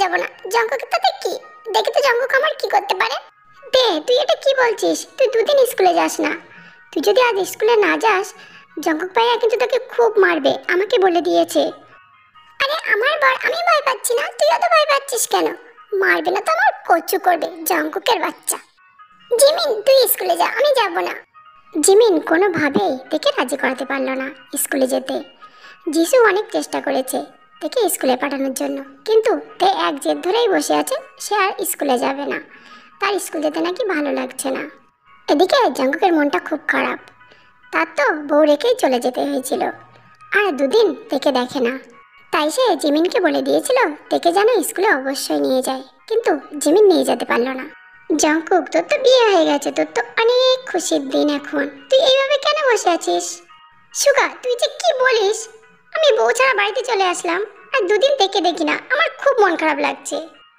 যাব না। জঙ্কুকের তাতে কি? দেখি তো জঙ্কুক আমার কি করতে পারে। দে, তুই এটা কি বলছিস? তুই দুদিন স্কুলে যাস না। তুই যদি আজ স্কুলে না যাস, জঙ্কুক ভাইয়া কিন্তু তোকে খুব মারবে, আমাকে বলে দিয়েছে। আরে আমার বর, আমি ভয় পাচ্ছি না, তুই এত ভয় পাচ্ছিস কেন? মারবে না তো আমার কচু করবে, জঙ্কুকের বাচ্চা। জিমিন, তুই স্কুলে যা, আমি যাব না। জিমিন কোনোভাবেই দেখে রাজি করাতে পারলো না স্কুলে যেতে। যিশু অনেক চেষ্টা করেছে তাকে স্কুলে পাঠানোর জন্য, কিন্তু তে এক জেদ ধরেই বসে আছে, সে আর স্কুলে যাবে না। তার স্কুল যেতে নাকি ভালো লাগছে না। এদিকে জঙ্কুকের মনটা খুব খারাপ। তার তো বউ রেখেই চলে যেতে হয়েছিল, আর দুদিন তেকে দেখে না। তাই সে জিমিনকে বলে দিয়েছিল তেকে যেন স্কুলে অবশ্যই নিয়ে যায়, কিন্তু জিমিন নিয়ে যেতে পারলো না। জঙ্কুক, তোর তো বিয়ে হয়ে গেছে, তোর তো অনেক খুশির দিন এখন, তুই এইভাবে কেন বসে আছিস? সুগা, তুই যে কি বলিস? আমি বউ ছাড়া বাড়িতে চলে আসলাম, আর দুদিন থেকে দেখি না, আমার খুব মন খারাপ লাগছে।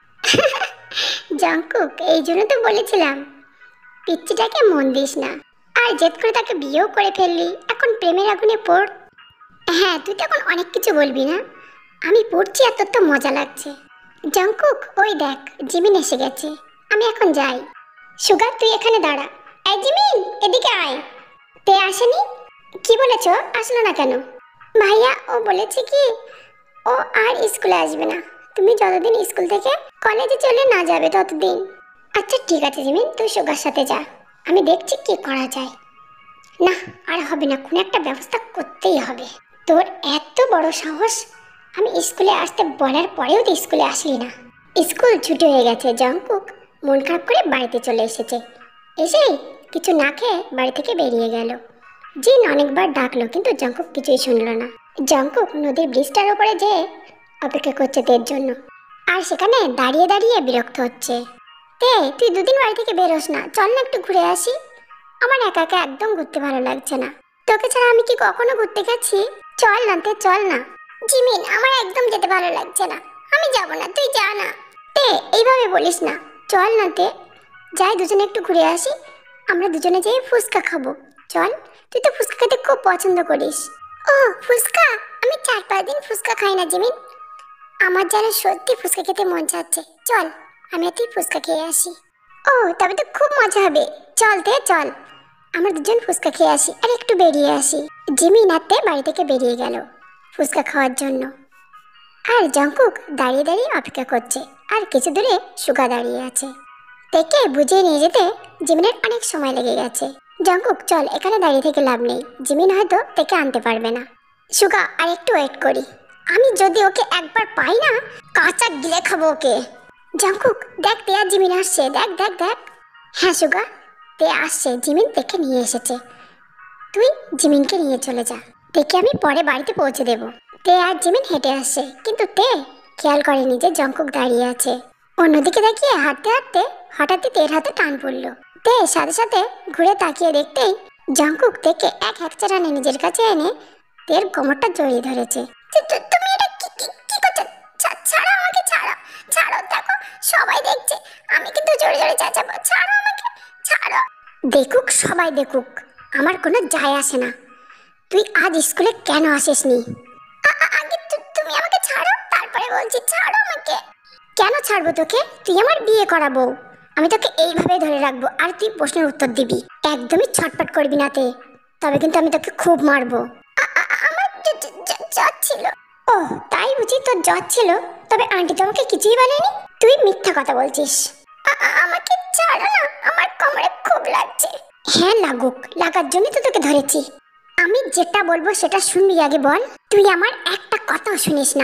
জঙ্কুক, এই জন্য তো বলেছিলাম পিচ্চিটাকে মন দিস না, আর জেদ করে তাকে বিয়েও করে ফেললি, এখন প্রেমের আগুনে পড়। হ্যাঁ, তুই তো এখন অনেক কিছু বলবি না, আমি পড়ছি আর তোর তো মজা লাগছে। জঙ্কুক, ওই দেখ জিমিন এসে গেছে, আমি এখন যাই। সুগা, তুই এখানে দাঁড়া। এই জিমিন, এদিকে আয়। তে আসেনি? কি বলেছ, আসলো না কেন? ভাইয়া, ও বলেছে কি ও আর স্কুলে আসবে না, তুমি যতদিন স্কুল থেকে কলেজে চলে না যাবে ততদিন। আচ্ছা ঠিক আছে জিমিন, তুই সুগার সাথে যা, আমি দেখছি কি করা যায়। না, আর হবে না, কোনো একটা ব্যবস্থা করতেই হবে। তোর এত বড় সাহস, আমি স্কুলে আসতে বলার পরেও তো স্কুলে আসলি না। স্কুল ছুটি হয়ে গেছে, জঙ্কুক মন খারাপ করে বাড়িতে চলে এসেছে। এসেই কিছু না খেয়ে বাড়ি থেকে বেরিয়ে গেল। জিন অনেকবার ডাকলো, কিন্তু জঙ্কুক কিছুই শুনলো না। জঙ্কুক নদীর ব্রিজটার উপরে যেয়ে অপেক্ষা করছে তের জন্য, আর সেখানে দাঁড়িয়ে দাঁড়িয়ে বিরক্ত হচ্ছে। তে, তুই দুদিন বাড়ি থেকে বেরোস না, চল না একটু ঘুরে আসি। আমার একা একা একদম ঘুরতে ভালো লাগছে না, তোকে ছাড়া আমি কি কখনো ঘুরতে গেছি? চল না তে, চল না। জিমিন, আমার একদম যেতে ভালো লাগছে না, আমি যাব না, তুই যা না। তে, এইভাবে বলিস না, চল না তে, যাই দুজনে একটু ঘুরে আসি। আমরা দুজনে যেয়ে ফুচকা খাবো, চল। তুই তো ফুচকা খেতে খুব পছন্দ করিস। ও ফুচকা, আমি 4-5 দিন ফুচকা খাই না জিমিন, আমার যেন সত্যি ফুচকা খেতে মন চাচ্ছে, চল আমি তুই ফুচকা খেয়ে আসি। ও, তবে তো খুব মজা হবে, চল তে চল, আমরা দুজন ফুচকা খেয়ে আসি আর একটু বেরিয়ে আসি। জিমিন আর তে বাড়ি থেকে বেরিয়ে গেল ফুচকা খাওয়ার জন্য, আর জঙ্কুক দাঁড়িয়ে দাঁড়িয়ে অপেক্ষা করছে, আর কিছু দূরে সুগা দাঁড়িয়ে আছে। তেকে বুঝিয়ে নিয়ে যেতে জিমিনের অনেক সময় লেগে গেছে। জঙ্কুক, চল, এখানে দাঁড়িয়ে থেকে লাভ নেই, জিমিন হয়তো তেকে আনতে পারবে না। সুগা, আর একটু ওয়েট করি, আমি যদি ওকে একবার পাই না, কাঁচা গিলে খাবো ওকে। জঙ্কুক, দেখ তে আর জিমিন আসছে, দেখ দেখ দেখ। হ্যাঁ সুগা, তে আসছে, জিমিন তেকে নিয়ে এসেছে। তুই জিমিনকে নিয়ে চলে যা, তেকে আমি পরে বাড়িতে পৌঁছে দেব। তে আর জিমিন হেঁটে আসছে, কিন্তু তে খেয়াল করেনি যে জঙ্কুক দাঁড়িয়ে আছে। অন্যদিকে তাকিয়ে হাঁটতে হাঁটতে হঠাৎই তের হাতে টান পড়ল। তে সাথে সাথে ঘুরে তাকিয়ে দেখতেই জঙ্কুক তেকে এক হ্যাকচারানে নিজের কাছে এনে তের কোমরটা জড়িয়ে ধরেছে। তুমি এটা কি কি কি করছো? ছাড়ো আমাকে, ছাড়ো ছাড়ো, দেখো সবাই দেখছে, আমি কিন্তু জোরে জোরে চেঁচাবো, ছাড়ো আমাকে, ছাড়ো। দেখুক সবাই দেখুক, আমার কোনো যায় আসে না। তুই আজ স্কুলে কেন আসিসনি? আগে তুমি আমাকে ছাড়ো, তারপরে বলছি, ছাড়ো আমাকে। কেন ছাড়বো তোকে? তুই আমার বিয়ে করাবো, আমি তোকে এইভাবে ধরে রাখবো আর তুই প্রশ্নের উত্তর দিবি, একদমই ছটপট করবি না তে, তবে কিন্তু আমি তোকে খুব মারবো। আমার জ্বর ছিল। ও তাই বুঝি তোর জ্বর ছিল? তবে আন্টি তো আমাকে কিছুই বলেনি। তুই মিথ্যা কথা বলছিস। আমাকে ছাড়ো না, আমার কোমরে খুব লাগছে। হ্যাঁ লাগুক, লাগার জন্য তো তোকে ধরেছি। আমি যেটা বলবো সেটা শুনবি আগে বল। তুই আমার একটা কথাও শুনিস না।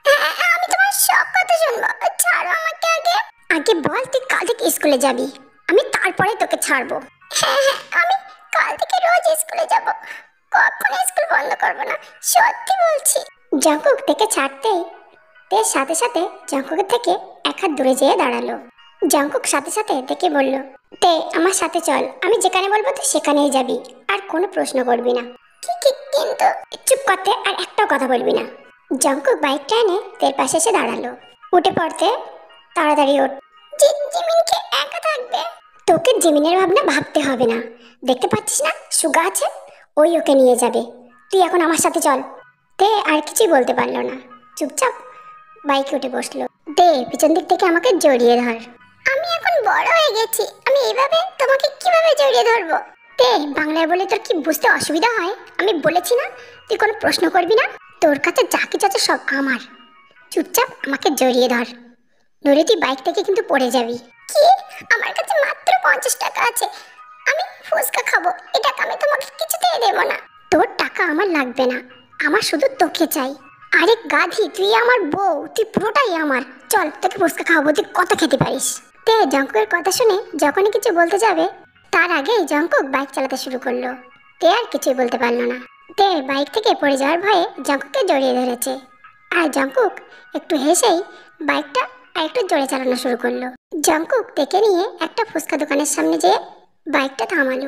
আমি তোমার সব কথা শুনবো, ছাড়ো আমাকে আগে। আগে বল তুই কাল থেকে স্কুলে যাবি, আমি তারপরে তোকে ছাড়বো। হ্যাঁ হ্যাঁ, আমি কাল থেকে রোজ স্কুলে যাব, কখনো স্কুল বন্ধ করবো না, সত্যি বলছি। জঙ্কুক থেকে ছাড়তেই তের সাথে সাথে জঙ্কুকের থেকে এক হাত দূরে যেয়ে দাঁড়ালো। জঙ্কুক সাথে সাথে দেখে বলল, তে আমার সাথে চল, আমি যেখানে বলবো তুই সেখানেই যাবি, আর কোনো প্রশ্ন করবি না। কিন্তু চুপ করতে, আর একটাও কথা বলবি না। জঙ্কুক বাইকটা এনে তের পাশে এসে দাঁড়ালো। উঠে পড়তে, তাড়াতাড়ি ওঠ। জিমিনকে একা থাকবে? তোকে জিমিনের ভাবনা ভাবতে হবে না, দেখতে পাচ্ছিস না সুগা আছে, ওই ওকে নিয়ে যাবে। তুই এখন আমার সাথে চল। তে আর কিছুই বলতে পারলো না, চুপচাপ বাইকে উঠে বসলো। তে তে পিছন দিক থেকে আমাকে জড়িয়ে ধর। আমি এখন বড় হয়ে গেছি, আমি এইভাবে তোমাকে কিভাবে জড়িয়ে ধরবো? তে বাংলায় বলে তোর কি বুঝতে অসুবিধা হয়? আমি বলেছি না তুই কোনো প্রশ্ন করবি না। তোর কাছে যা কিছু আছে সব আমার। চুপচাপ আমাকে জড়িয়ে ধর, নইলে তুই বাইক থেকে কিন্তু পড়ে যাবি। কি? আমার কাছে মাত্র 50 টাকা আছে, আমি ফুচকা খাবো, এই টাকা আমি তোমাকে কিছুতেই দেবো না। তোর টাকা আমার লাগবে না, আমার শুধু তোকে চাই। আরে গাধি, তুই আমার বউ, তুই পুরোটাই আমার। চল তোকে ফুচকা খাওয়াবো, তুই কত খেতে পারিস। তে জঙ্কুকের কথা শুনে যখনই কিছু বলতে যাবে তার আগেই জঙ্কুক বাইক চালাতে শুরু করলো। তে আর কিছুই বলতে পারলো না। তে বাইক থেকে পড়ে যাওয়ার ভয়ে জঙ্কুককে জড়িয়ে ধরেছে, আর জঙ্কুক একটু হেসেই বাইকটা আর একটু জোরে চালানো শুরু করলো। জঙ্কুক তেকে নিয়ে একটা ফুচকা দোকানের সামনে যেয়ে বাইকটা থামালো,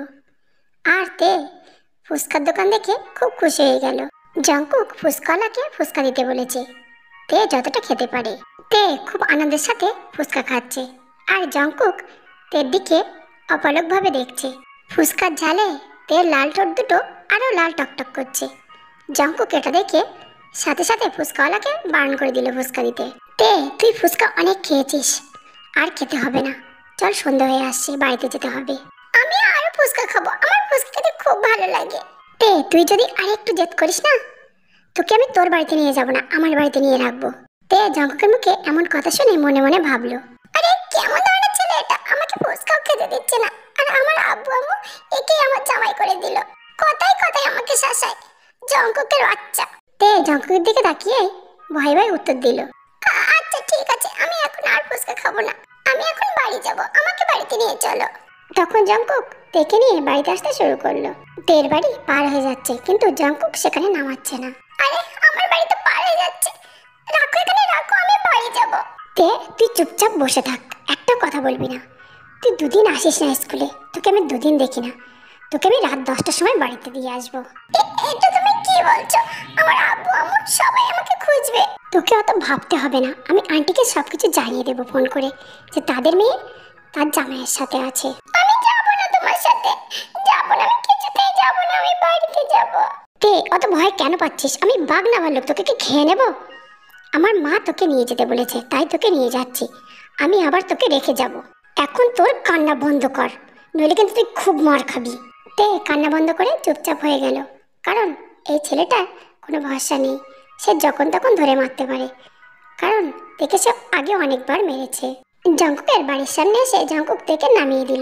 আর তে ফুচকার দোকান দেখে খুব খুশি হয়ে গেল। জঙ্কুক ফুচকাওয়ালাকে ফুচকা দিতে বলেছে, তে যতটা খেতে পারে। তে খুব আনন্দের সাথে ফুচকা খাচ্ছে, আর জঙ্কুক তের দিকে অপলকভাবে দেখছে। ফুচকার ঝালে তের লাল ঠোঁট দুটো আরও লাল টকটক করছে। জঙ্কুক এটা দেখে সাথে সাথে ফুচকাওয়ালাকে বারণ করে দিল ফুচকা দিতে। তে তুই ফুচকা অনেক খেয়েছিস, আর খেতে হবে না, চল সন্ধ্যা হয়ে আসছে, বাড়িতে যেতে হবে। আমি আরো ফুচকা খাবো, আমার ফুচকা খেতে খুব ভালো লাগে। তে তুই যদি আর একটু জেদ করিস না, তোকে আমি তোর বাড়িতে নিয়ে যাব না, আমার বাড়িতে নিয়ে রাখবো। তে জঙ্কুকের মুখে এমন কথা শুনে মনে মনে ভাবলো, আরে কেমন ধরনের ছেলে এটা, আমাকে ফুচকাও খেতে দিচ্ছে না, আর আমার আব্বু আম্মু একে আমার জামাই করে দিল, কথাই কথাই আমাকে শাসায়, জঙ্কুকের বাচ্চা। তে জঙ্কুকের দিকে তাকিয়ে ভয় ভয় উত্তর দিল, আচ্ছা ঠিক আছে, আমি এখন আর ফুচকা খাবো না, আমি এখন বাড়ি যাব, আমাকে বাড়িতে নিয়ে চলো। তখন জঙ্কুক তেকে নিয়ে বাড়িতে আসতে শুরু করলো। তের বাড়ি পার হয়ে যাচ্ছে, কিন্তু জঙ্কুক সেখানে নামাচ্ছে না। আরে আমার বাড়ি তো পার হয়ে যাচ্ছে, রাখো এখানে রাখো, আমি বাড়ি যাব। তে তুই চুপচাপ বসে থাক, একটা কথা বলবি না। তুই দুদিন আসিস না স্কুলে, তোকে আমি দুদিন দেখি না, তোকে আমি রাত 10টার সময় বাড়িতে দিয়ে আসবো। এটা তুমি কি বলছো? আমার আব্বু আম্মু সবাই আমাকে খুঁজবে। তোকে অত ভাবতে হবে না, আমি আন্টিকে সবকিছু জানিয়ে দেবো ফোন করে যে তাদের মেয়ে তার জামাইয়ের সাথে আছে। আমি যাবো না তোমার সাথে, যাবো না, আমি কিছুতেই যাবো না, আমি বাড়িতে যাব। তে অত ভয় কেন পাচ্ছিস? আমি বাঘ না ভাল্লুক, তোকে কি খেয়ে নেব? আমার মা তোকে নিয়ে যেতে বলেছে, তাই তোকে নিয়ে যাচ্ছি, আমি আবার তোকে রেখে যাব। এখন তোর কান্না বন্ধ কর, নইলে কিন্তু তুই খুব মার খাবি। তে কান্না বন্ধ করে চুপচাপ হয়ে গেল, কারণ এই ছেলেটার কোনো ভরসা নেই, সে যখন তখন ধরে মারতে পারে, কারণ তেকে সে আগে অনেকবার মেরেছে। জঙ্কুকের বাড়ির সামনে এসে জঙ্কুক তেকে নামিয়ে দিল,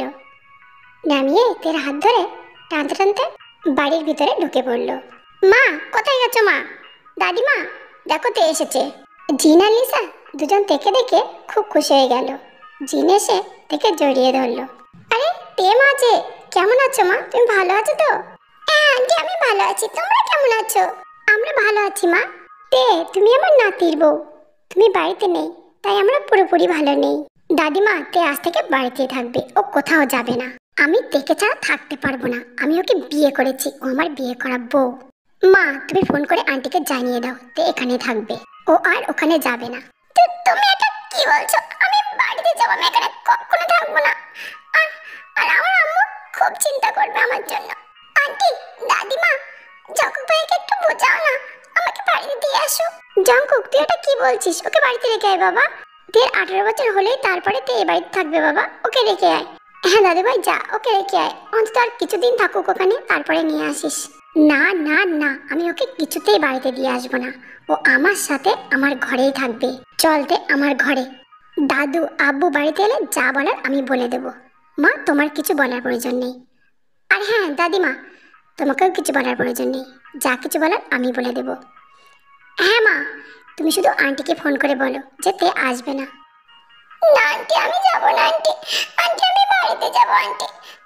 নামিয়ে তের হাত ধরে টানতে টানতে বাড়ির ভিতরে ঢুকে পড়ল। মা কোথায় গেছো মা? দাদিমা দেখো তে এসেছে। জিন আর লিসা দুজন তেকে দেখে খুব খুশি হয়ে গেল। জিন এসে তেকে জড়িয়ে ধরলো। আরে তে মা যে, কেমন আছো মা? তুমি ভালো আছো তো? হ্যাঁ আন্টি আমি ভালো আছি, তোমরা কেমন আছো? আমরা ভালো আছি মা। তে তুমি আমার নাতির বউ, তুমি বাড়িতে নেই, তাই আমরা পুরোপুরি ভালো নেই। দাদিমা তে আজ থেকে বাড়িতেই থাকবে, ও কোথাও যাবে না। আমি তেকে ছাড়া থাকতে পারবো না, আমি ওকে বিয়ে করেছি, ও আমার বিয়ে করা বউ। মা তুমি ফোন করে আন্টিকে জানিয়ে দাও তে এখানে থাকবে, ও আর ওখানে যাবে না। তুমি এটা কি বলছো? আমি বাড়িতে যাবো, আমি এখানে কখনো থাকবো না, আর আর আমার আম্মু খুব চিন্তা করবে আমার জন্য। আন্টি দাদিমা জঙ্কুক ভাইকে একটু বোঝাও না, আমাকে বাড়িতে দিয়ে আসো। জঙ্কুক তুই এটা কি বলছিস? ওকে বাড়িতে রেখে আয় বাবা, তের 18 বছর হলেই তারপরে তে এই বাড়িতে থাকবে বাবা, ওকে রেখে আয়। হ্যাঁ দাদু ভাই যা, ওকে রেখে আয়, অন্তত আর কিছুদিন থাকুক ওখানে, তারপরে নিয়ে আসিস। না না না, আমি ওকে কিছুতেই বাড়িতে দিয়ে আসবো না, ও আমার সাথে আমার ঘরেই থাকবে। চলতে আমার ঘরে, দাদু আব্বু বাড়িতে এলে যা বলার আমি বলে দেব। মা তোমার কিছু বলার প্রয়োজন নেই, আর হ্যাঁ দাদিমা তোমাকেও কিছু বলার প্রয়োজন নেই, যা কিছু বলার আমি বলে দেব। হ্যাঁ মা তুমি শুধু আন্টিকে ফোন করে বলো যে তে আসবে না। না আন্টি আমি যাব না, আন্টি আন্টি আমি বাড়িতে যাব, আন্টি